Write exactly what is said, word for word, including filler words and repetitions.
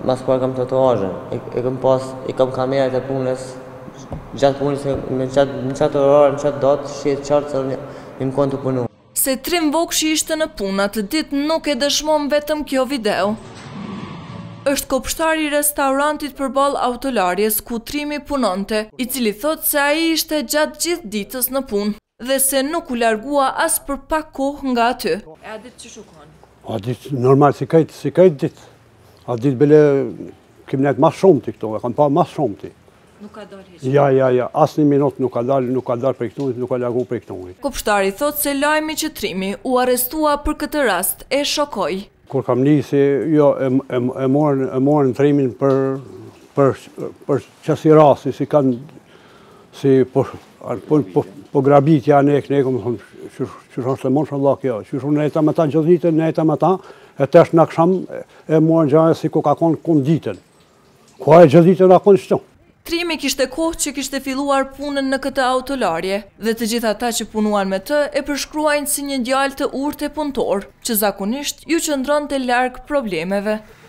maskuar kam tatuazhe. E kam pas, i kam kamerat e punës, gjatë punës, në qatë orarë, në qatë datë, shqetë qartë se një më konë të punu. Se Trim Vokshi ishte në punë atë ditë nuk e dëshmon vetëm kjo video. Është kopshtari i restaurantit përballë autolarjes ku Trimi punonte, i cili thot se ai ishte gjatë gjithë ditës në punë dhe se nuk u largua as për pak kohë nga aty. E a ditë që shukon? A ditë normal si kajtë, si kajtë ditë. A ditë bele kem net mas shumë ti këto, e kam pa mas shumë ti. Nuk ka dalë hiç. Ja, ja, ja, asë një minut nuk ka dalë, nuk ka dalë për këtu, nuk ka largu për këtu. Kopshtari thot se lajmi që Trimi u arrestua për këtë rast e shokoi. Kur kam nisi, jo, e, e, e morën e morën Trimin për për për çasi rasti, si kanë si po po po, po grabitja ne ne kom thon çu është më shumë Allah kjo. Çu shumë ne ta me ta gjithë ditën, ne ta me ta, e tash në akşam e morën gjëra si ku ka kon kun ditën. Ku ai gjithë ditën akon çto. Trimi kishte kohë që kishte filluar punën në këtë autolarje dhe të gjithë ata që punuan me të e përshkruajnë si një djalë të urtë e punëtor, që zakonisht ju qëndronte larg problemeve.